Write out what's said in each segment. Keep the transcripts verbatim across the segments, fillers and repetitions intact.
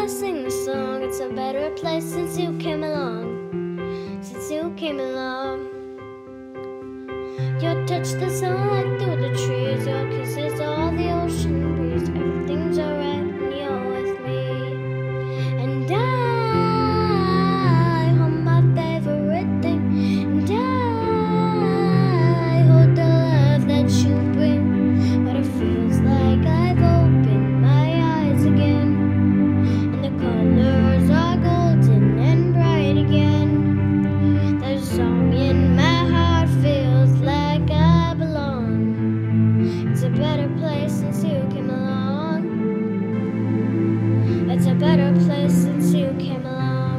I sing the song. It's a better place since you came along. Since you came along. Your touch, the sunlight through the trees. Your kisses, all the ocean breeze. Everything's alright when you're with me. And I hold my favorite thing. And I hold the love that you bring. But it feels like I've opened my eyes again. And the colors are golden and bright again. There's a song in my heart feels like I belong. It's a better place since you came along. It's a better place since you came along.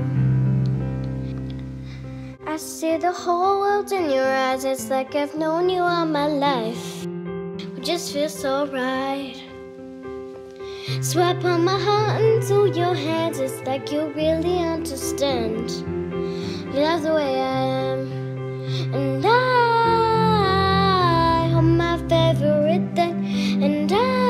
I see the whole world in your eyes. It's like I've known you all my life. It just feels so right. Swipe on my heart into your hands. It's like you really understand. You love the way I am. And I hold my favorite thing. And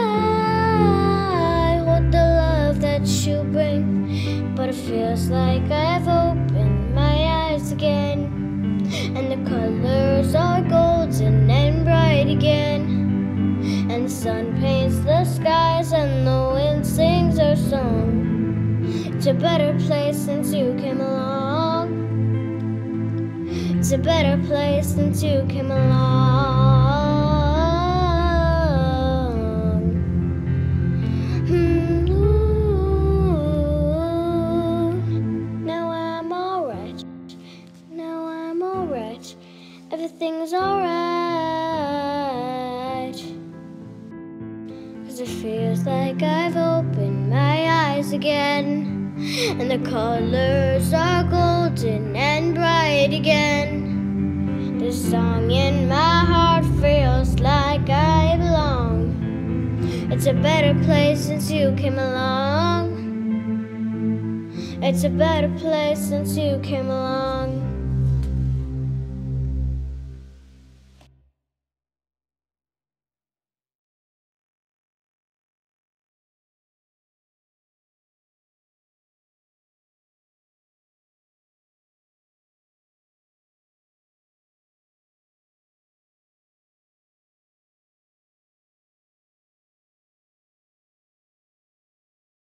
I hold the love that you bring. But it feels like I've opened my eyes again. And the colors are golden and bright again. And the sun paints the skies and the wind sings our song. It's a better place since you came along. It's a better place since you came along. Hmm, ooh. Now I'm alright. Now I'm alright. Everything's alright. Cause it feels like I've opened my eyes again. And the colors are golden and bright again. The song in my heart feels like I belong. It's a better place since you came along. It's a better place since you came along.